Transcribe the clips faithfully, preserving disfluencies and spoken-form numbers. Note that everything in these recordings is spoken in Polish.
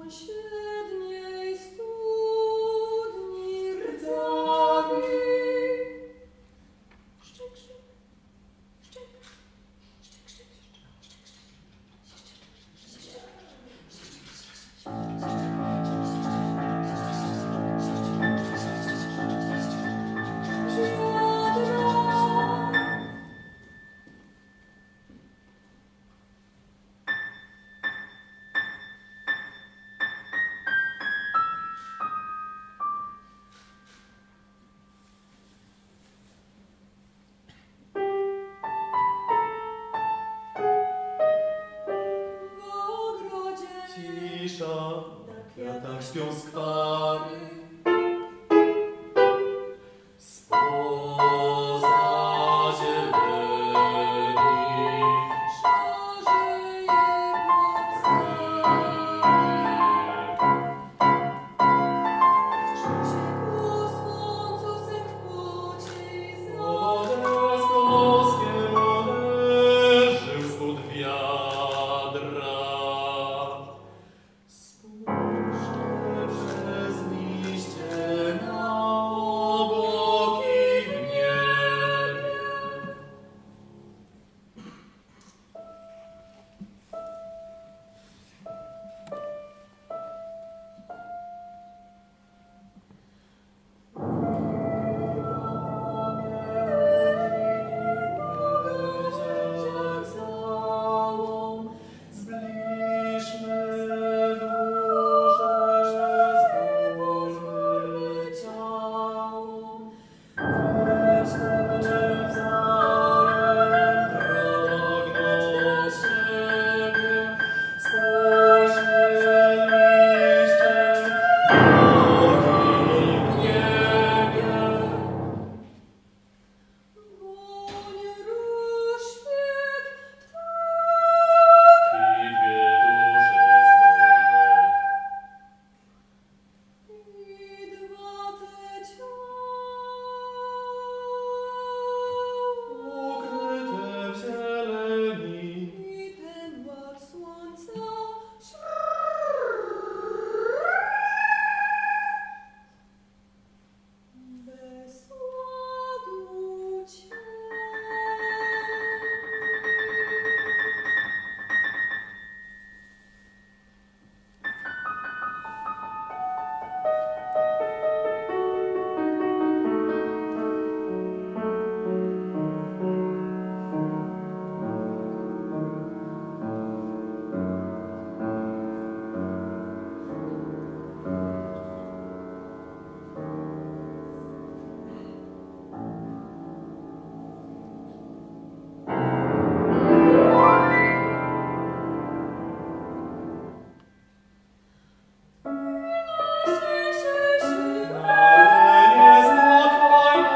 sąsiedniej studni rdzawi. Szczyk, szczyk, szczyk, szczyk, szczyk, Cisza, na kwiatach śpią skwary. Spoza zieleni szarzeje w ciepło słońcu sen w płocie Wodę z boskiem leży spod wiadra. Spuszczę przez liście na obłoki w niebie. Zbliżmy dusze, zbóżmy ciało, weźmy wzajem pragnąć siebie, spójrzmy liście obłoki w niebie. woń róż śpiew I dwie dusze znojne. i dwa te ciała Ukryte w zieleni. i ten ład słońca bez ładu cię. Ale niespokojnie.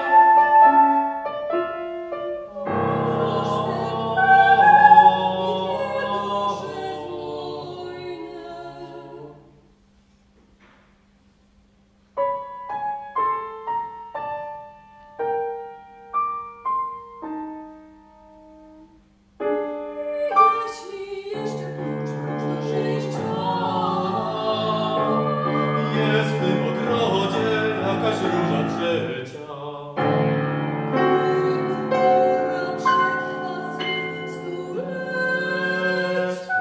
Jeśli jeszcze prócz życia Jest w tym ogrodzie jakaś róża trzecia. góra przetrwa swych stulecia.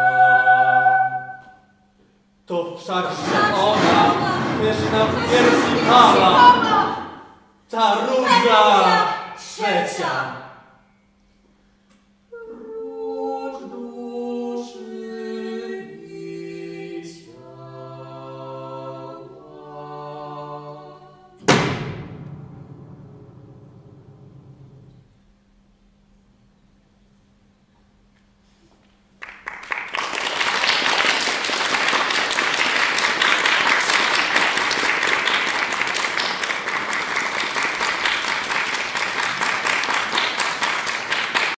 To wszakże ona, pyszna w piersi Pana, ta róża trzecia.